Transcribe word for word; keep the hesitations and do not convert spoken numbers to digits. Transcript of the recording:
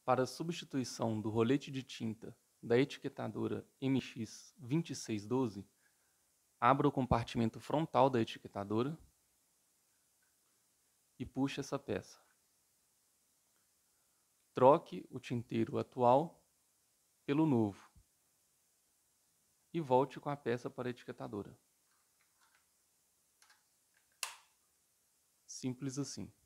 Para substituição do rolete de tinta da etiquetadora M X vinte e seis doze, abra o compartimento frontal da etiquetadora e puxe essa peça. Troque o tinteiro atual pelo novo e volte com a peça para a etiquetadora. Simples assim.